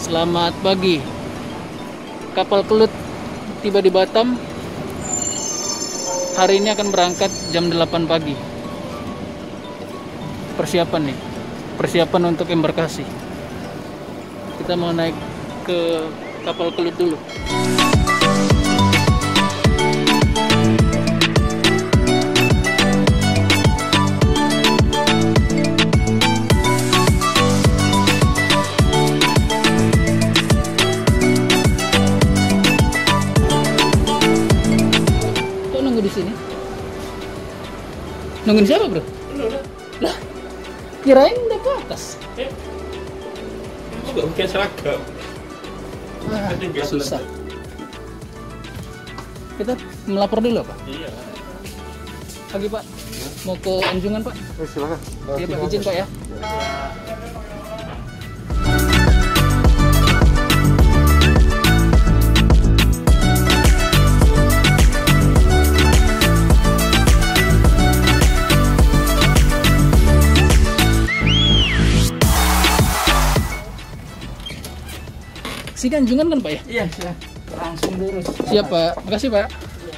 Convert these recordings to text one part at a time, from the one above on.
Selamat pagi. Kapal Kelut tiba di Batam. Hari ini akan berangkat jam 8 pagi. Persiapan nih. Persiapan untuk embarkasi. Kita mau naik ke kapal Kelut dulu. Di sini nungguin siapa, bro? Lah, kirain udah ke atas. Udah pakai seragam. Susah. Kita melapor dulu, Pak. Iya. Pagi, Pak. Mau ke Anjungan, Pak? Silakan. Iya, Pak, izin, Pak ya. Sini Anjungan kan, Pak ya? Iya, silakan. Langsung lurus. Siap, Pak. Makasih, Pak.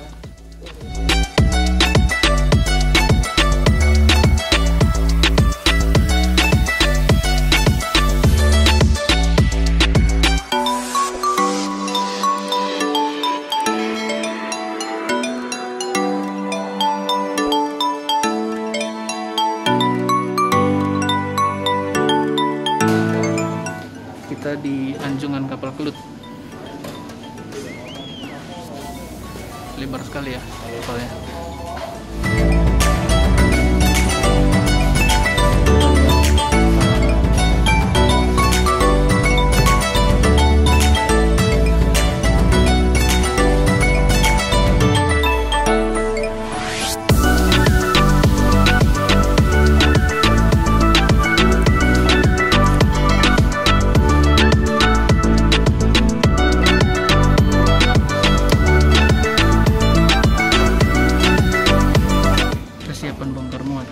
Kita di Anjungan kapal Kelut. Lebar sekali ya kapalnya. Persiapan bongkar muat.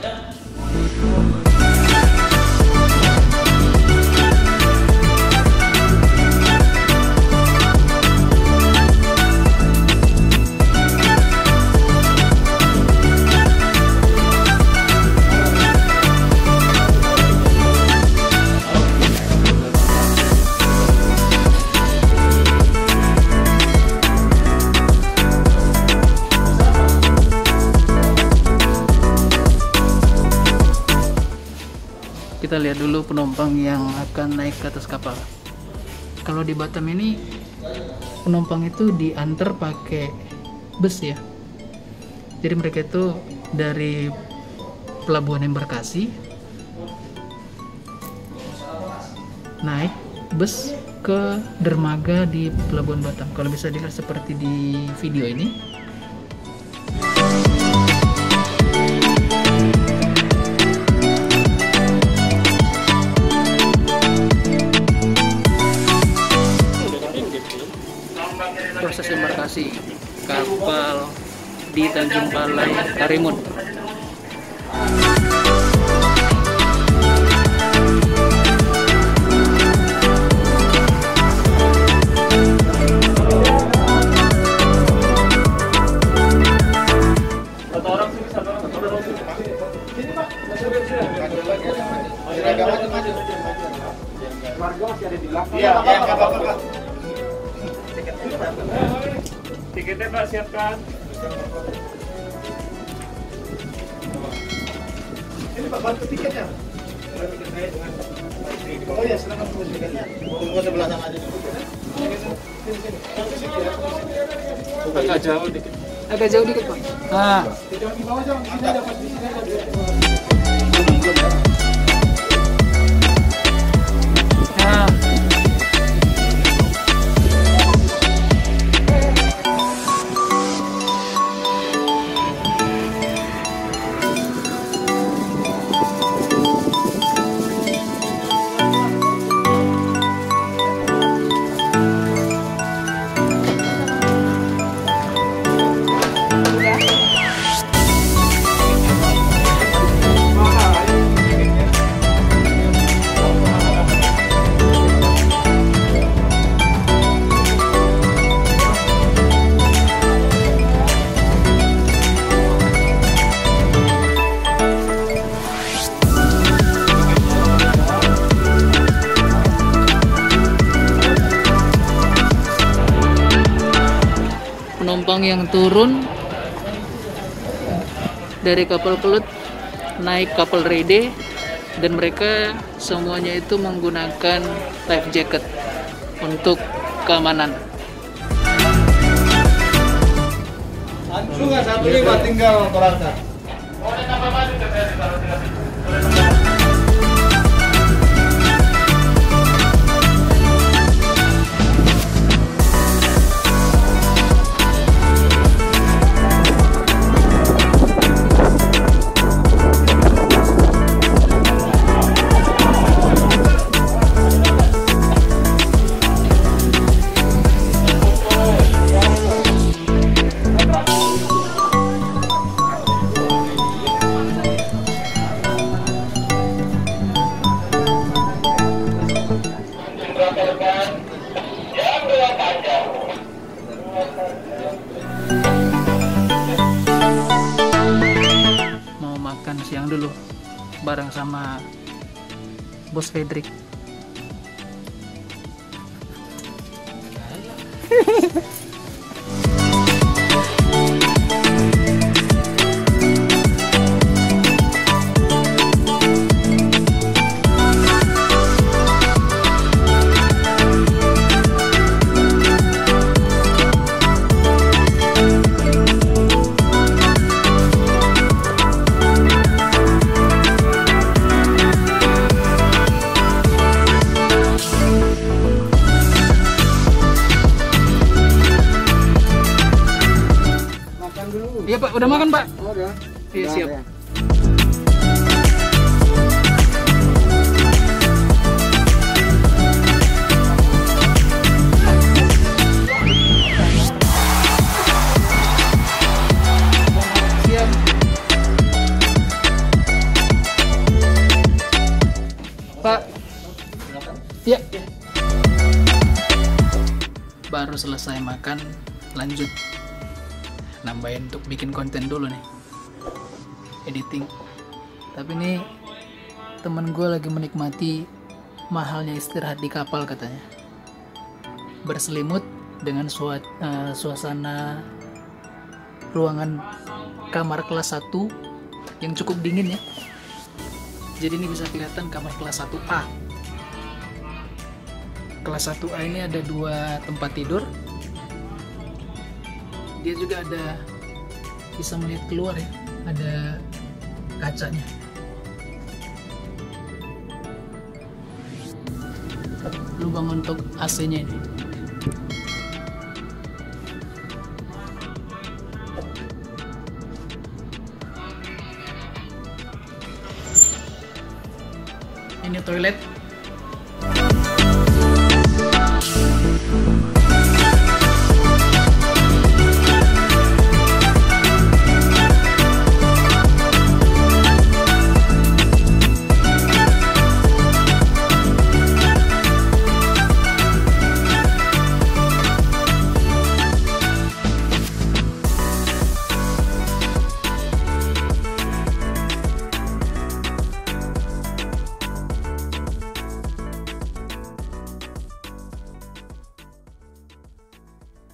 Kita lihat dulu penumpang yang akan naik ke atas kapal. Kalau di Batam ini penumpang itu diantar pakai bus ya. Jadi mereka itu dari pelabuhan embarkasi naik bus ke dermaga di pelabuhan Batam. Kalau bisa dilihat seperti di video ini. Proses embarkasi kapal di Tanjung Balai Karimun. Tiketnya Pak siapkan. Ini Pak, bantu tiketnya. Oh ya, silakan tunggu tiketnya. Tunggu sebelah sana aja. Agak jauh dikit. Agak jauh dikit, Pak. Nah, Jangan di bawah, jangan di sini ada di sini ada. nah. penumpang yang turun dari kapal Kelut naik kapal Rede, dan mereka semuanya itu menggunakan life jacket untuk keamanan. Sungai 15 tinggal berangkat. Mau makan siang dulu bareng sama Bos Fredrik. Iya Pak, udah makan Pak? Oh, udah. Iya siap. Siap. Pak. Iya. Baru selesai makan, lanjut nambahin untuk bikin konten dulu nih, editing. Tapi nih temen gue lagi menikmati mahalnya istirahat di kapal katanya, berselimut dengan suasana ruangan kamar kelas 1 yang cukup dingin ya. Jadi ini bisa kelihatan kamar kelas 1A. Kelas 1A ini ada 2 tempat tidur. Dia juga ada, bisa melihat keluar ya, ada kacanya. Lubang untuk AC-nya ini. Ini toilet.